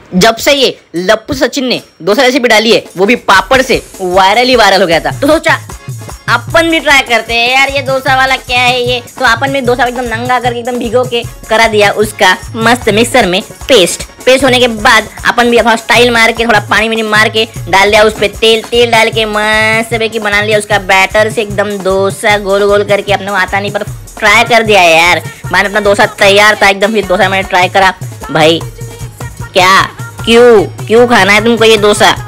जब से ये लप्पू सचिन ने डोसा रेसिपी डाली है वो भी पापड़ से वायरल ही वायरल हो गया था, तो सोचा अपन भी ट्राई करते हैं यार ये डोसा वाला क्या है ये। तो अपन भी डोसा एकदम नंगा करके एकदम भिगो के करा दिया उसका मस्त मिक्सर में पेस्ट होने के बाद अपन भी थोड़ा स्टाइल मार के थोड़ा पानी वानी मार के डाल दिया उस पे तेल डाल के मस्त की बना लिया उसका बैटर से एकदम डोसा गोल गोल करके। अपने को आता नहीं पर ट्राई कर दिया यार, मैंने अपना डोसा तैयार था एकदम। फिर डोसा मैंने ट्राई करा भाई, क्या क्यों खाना है तुमको ये डोसा।